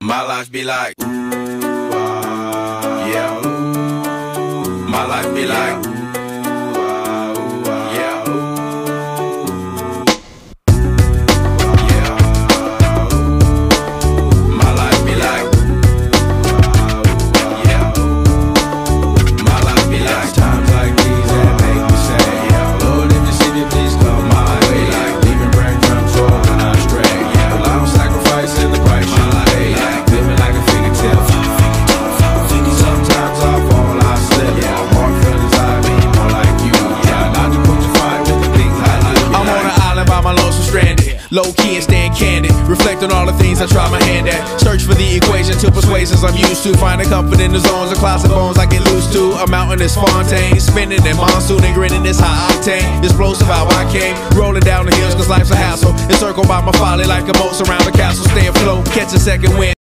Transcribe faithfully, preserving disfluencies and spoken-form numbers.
My life be like, ooh, ah, yeah, ooh. My life be like, ooh, ah, ooh, ah, yeah, ooh. Yeah, ooh. My life be like, ooh, ah, ooh, yeah, ooh. My life be like times like these that make me say, yeah, Lord, if you see me, please come my way. Like leaving breadcrumbs for when I stray. Yeah, but I don't sacrifice in the price you pay. Like living like a figure tale. Sometimes I fall, I slip. Yeah, I'm more feelings, I mean more like you. Yeah, not to put you fight with the things I do. I'm on an island by my lonesome stranded, low key and staying candid, reflect on all the things I try my hand at. Search for the equation to persuasions I'm used to, finding comfort in the zones of clouds and bones I get loose to. A mountain is Fontaine, spinning in monsoon and grinning this high octane. Explosive how I came, rolling down the hills cause life's a hassle. Encircled by my folly like a moat surround the castle. Stay afloat, catch a second wind.